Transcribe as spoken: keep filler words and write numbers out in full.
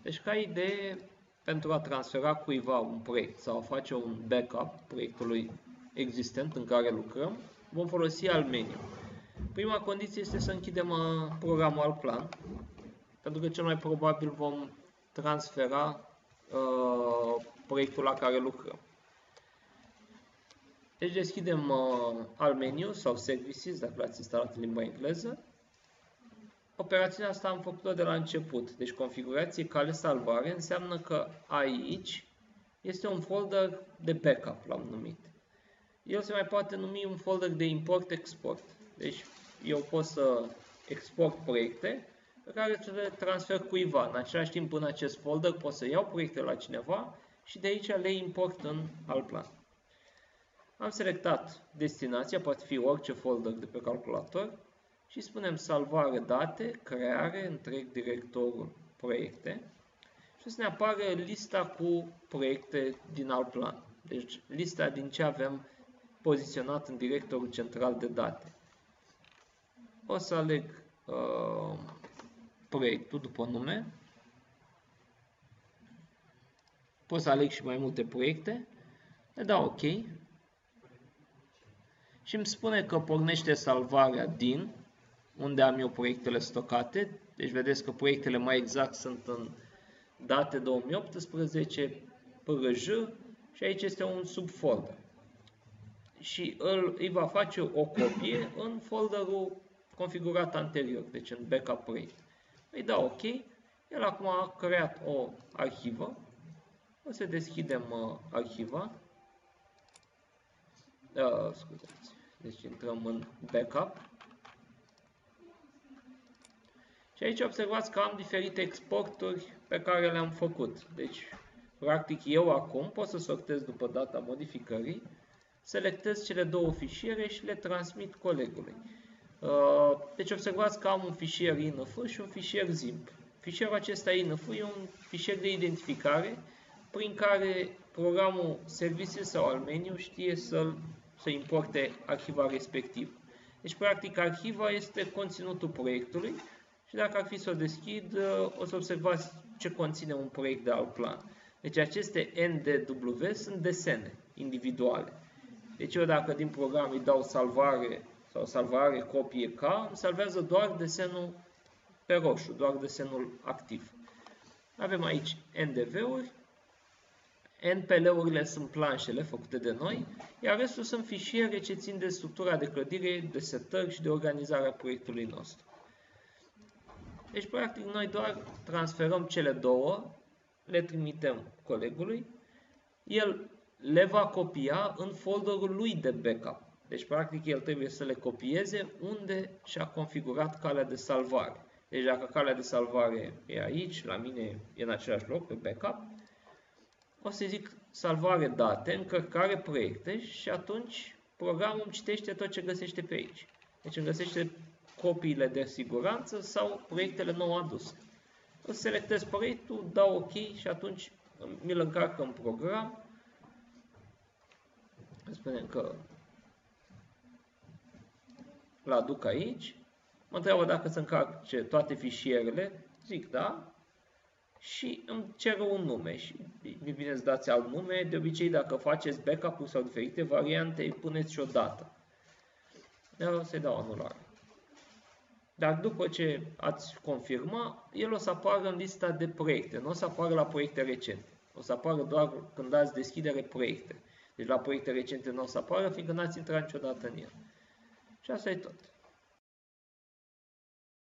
Deci ca idee, pentru a transfera cuiva un proiect sau a face un backup proiectului existent în care lucrăm, vom folosi alt meniu. Prima condiție este să închidem programul Allplan, pentru că cel mai probabil vom transfera uh, proiectul la care lucrăm. Deci deschidem uh, alt meniu sau Services, dacă l-ați instalat în limba engleză. Operațiunea asta am făcut-o de la început. Deci configurație cale salvare înseamnă că aici este un folder de backup, l-am numit. El se mai poate numi un folder de import-export. Deci eu pot să export proiecte pe care să le transfer cuiva. În același timp, în acest folder pot să iau proiecte la cineva și de aici le import în Allplan. Am selectat destinația, poate fi orice folder de pe calculator și spunem salvare date, creare, întreg directorul proiecte și o să ne apară lista cu proiecte din Allplan. Deci lista din ce avem poziționat în directorul central de date. O să aleg uh, proiectul după nume. Pot să aleg și mai multe proiecte. Le dau OK. Și îmi spune că pornește salvarea din unde am eu proiectele stocate. Deci vedeți că proiectele mai exact sunt în date două mii optsprezece, P R J și aici este un subfolder. Și îl, îi va face o copie în folderul configurat anterior, deci în backup proiect. Îi dau OK. El acum a creat o arhivă. O să deschidem uh, arhiva. Uh, scuzați. Deci intrăm în backup. Și aici observați că am diferite exporturi pe care le-am făcut. Deci, practic, eu acum pot să sortez după data modificării, selectez cele două fișiere și le transmit colegului. Deci observați că am un fișier I N F și un fișier zip. Fișierul acesta I N F e un fișier de identificare prin care programul Services sau al meniu știe să, să importe arhiva respectivă. Deci, practic, arhiva este conținutul proiectului și dacă ar fi să o deschid, o să observați ce conține un proiect de Allplan. Deci aceste N D W sunt desene individuale. Deci eu dacă din program îi dau salvare sau salvare copie K, îmi salvează doar desenul pe roșu, doar desenul activ. Avem aici N D V-uri, N P L-urile sunt planșele făcute de noi, iar restul sunt fișiere ce țin de structura de clădire, de setări și de organizarea proiectului nostru. Deci, practic, noi doar transferăm cele două, le trimitem colegului, el le va copia în folderul lui de backup. Deci, practic, el trebuie să le copieze unde și-a configurat calea de salvare. Deci, dacă calea de salvare e aici, la mine e în același loc, pe backup, o să zic salvare date, încărcare proiecte și atunci programul îmi citește tot ce găsește pe aici. Deci, îmi găsește copiile de siguranță sau proiectele nou aduse. O să selectez proiectul, dau OK și atunci mi-l încarcă în program. Spunem că îl aduc aici. Mă întreabă dacă să încarce toate fișierele. Zic da. Și îmi cer un nume. Și bine să dați alt nume. De obicei, dacă faceți backup-uri sau diferite variante, îi puneți și o dată. O să-i dau anulare. Dar după ce ați confirma, el o să apară în lista de proiecte, nu o să apară la proiecte recente. O să apară doar când dați deschidere proiecte. Deci la proiecte recente nu o să apară, fiindcă n-ați intrat niciodată în el. Și asta e tot.